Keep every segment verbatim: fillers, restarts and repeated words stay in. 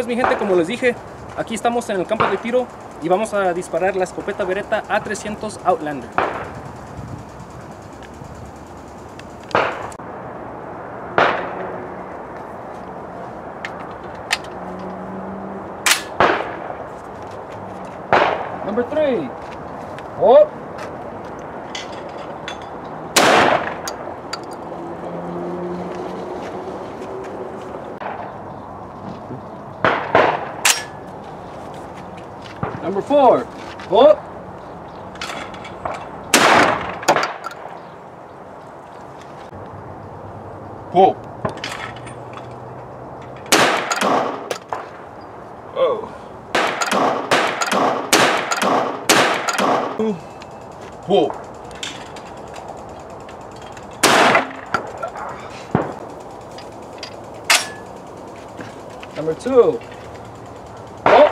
mi gente, como les dije, aquí estamos en el campo de tiro y vamos a disparar la escopeta Beretta A trescientos Outlander. Number three. Oh. Number four. Oh. Pull. Oh. Pull. Number two. Oh.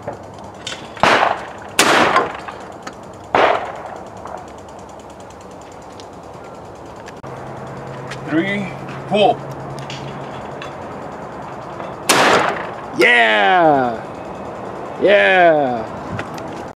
Three. Pull. Yeah. Yeah.